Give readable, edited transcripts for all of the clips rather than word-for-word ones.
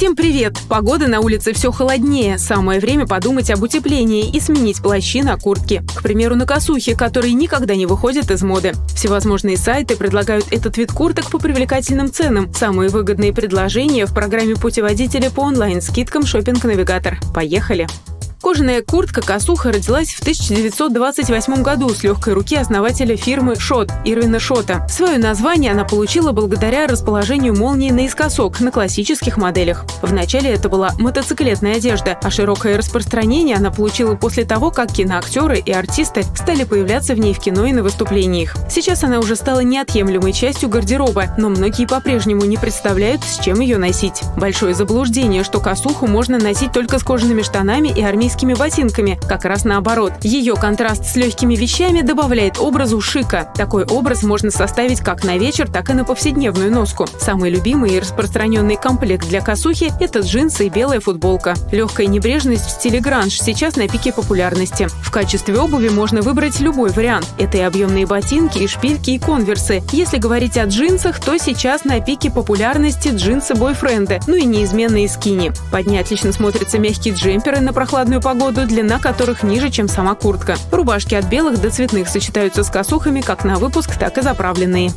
Всем привет! Погода на улице все холоднее. Самое время подумать об утеплении и сменить плащи на куртки. К примеру, на косухи, которые никогда не выходят из моды. Всевозможные сайты предлагают этот вид курток по привлекательным ценам. Самые выгодные предложения в программе путеводителя по онлайн-скидкам «Шоппинг-навигатор». Поехали! Кожаная куртка-косуха родилась в 1928 году с легкой руки основателя фирмы «Шот» Ирвина Шота. Свое название она получила благодаря расположению молнии наискосок на классических моделях. Вначале это была мотоциклетная одежда, а широкое распространение она получила после того, как киноактеры и артисты стали появляться в ней в кино и на выступлениях. Сейчас она уже стала неотъемлемой частью гардероба, но многие по-прежнему не представляют, с чем ее носить. Большое заблуждение, что косуху можно носить только с кожаными штанами и армейскими ботинками. Как раз наоборот. Ее контраст с легкими вещами добавляет образу шика. Такой образ можно составить как на вечер, так и на повседневную носку. Самый любимый и распространенный комплект для косухи – это джинсы и белая футболка. Легкая небрежность в стиле гранж сейчас на пике популярности. В качестве обуви можно выбрать любой вариант. Это и объемные ботинки, и шпильки, и конверсы. Если говорить о джинсах, то сейчас на пике популярности джинсы-бойфренды, ну и неизменные скини. Под ней отлично смотрятся мягкие джемперы на прохладную погоду, длина которых ниже, чем сама куртка. Рубашки от белых до цветных сочетаются с косухами как на выпуск, так и заправленные.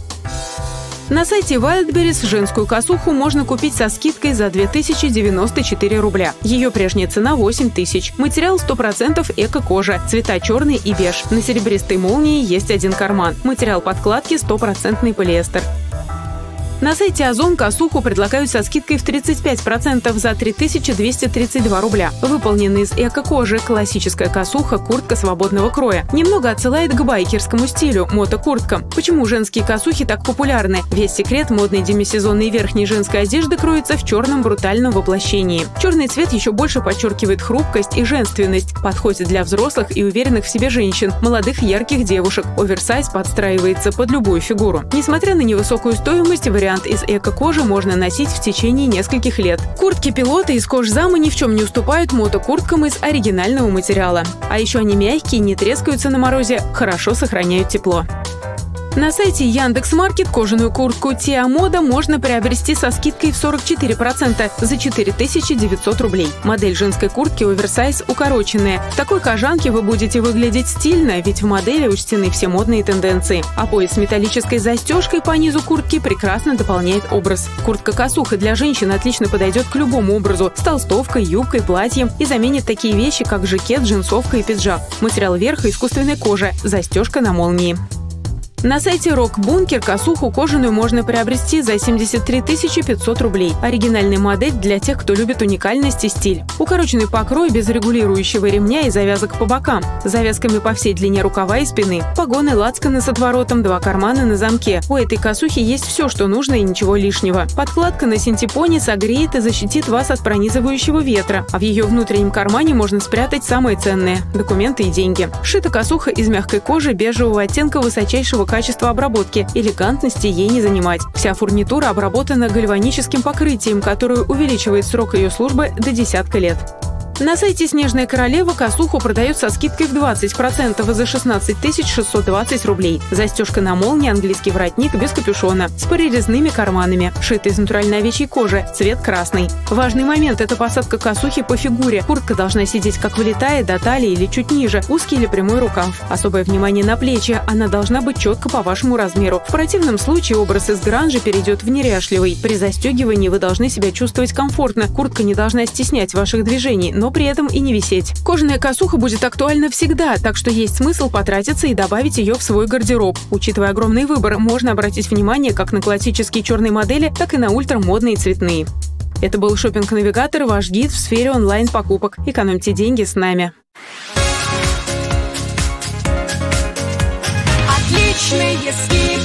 На сайте Wildberries женскую косуху можно купить со скидкой за 2094 рубля. Ее прежняя цена 8000. Материал 100% эко-кожа. Цвета черный и беж. На серебристой молнии есть один карман. Материал подкладки 100% полиэстер. На сайте Озон косуху предлагают со скидкой в 35% за 3232 рубля. Выполнена из эко-кожи, классическая косуха, куртка свободного кроя. Немного отсылает к байкерскому стилю, мотокурткам. Почему женские косухи так популярны? Весь секрет модной демисезонной верхней женской одежды кроется в черном брутальном воплощении. Черный цвет еще больше подчеркивает хрупкость и женственность. Подходит для взрослых и уверенных в себе женщин, молодых ярких девушек. Оверсайз подстраивается под любую фигуру. Несмотря на невысокую стоимость, вариант из эко-кожи можно носить в течение нескольких лет. Куртки-пилоты из кожзама ни в чем не уступают мотокурткам из оригинального материала. А еще они мягкие, не трескаются на морозе, хорошо сохраняют тепло. На сайте Яндекс.Маркет кожаную куртку Тиа Мода можно приобрести со скидкой в 44% за 4900 рублей. Модель женской куртки оверсайз укороченная. В такой кожанке вы будете выглядеть стильно, ведь в модели учтены все модные тенденции. А пояс с металлической застежкой по низу куртки прекрасно дополняет образ. Куртка-косуха для женщин отлично подойдет к любому образу – с толстовкой, юбкой, платьем и заменит такие вещи, как жакет, джинсовка и пиджак. Материал верха – искусственная кожа, застежка на молнии. На сайте Рок-Бункер косуху кожаную можно приобрести за 73 500 рублей. Оригинальная модель для тех, кто любит уникальность и стиль. Укороченный покрой без регулирующего ремня и завязок по бокам, с завязками по всей длине рукава и спины, погоны, лацканы с отворотом, 2 кармана на замке. У этой косухи есть все, что нужно и ничего лишнего. Подкладка на синтепоне согреет и защитит вас от пронизывающего ветра, а в ее внутреннем кармане можно спрятать самое ценное – документы и деньги. Сшита косуха из мягкой кожи бежевого оттенка высочайшего качества обработки, элегантности ей не занимать. Вся фурнитура обработана гальваническим покрытием, которое увеличивает срок ее службы до десятка лет. На сайте «Снежная королева» косуху продают со скидкой в 20% за 16 620 рублей. Застежка на молнии, английский воротник без капюшона, с прорезными карманами, шита из натуральной овечьей кожи, цвет красный. Важный момент – это посадка косухи по фигуре. Куртка должна сидеть как влетая, до талии или чуть ниже, узкий или прямой рукав. Особое внимание на плечи, она должна быть четко по вашему размеру. В противном случае образ из гранжа перейдет в неряшливый. При застегивании вы должны себя чувствовать комфортно. Куртка не должна стеснять ваших движений, но при этом и не висеть. Кожаная косуха будет актуальна всегда, так что есть смысл потратиться и добавить ее в свой гардероб. Учитывая огромный выбор, можно обратить внимание как на классические черные модели, так и на ультрамодные цветные. Это был Шоппинг-навигатор, ваш гид в сфере онлайн-покупок. Экономьте деньги с нами. Отличные скидки.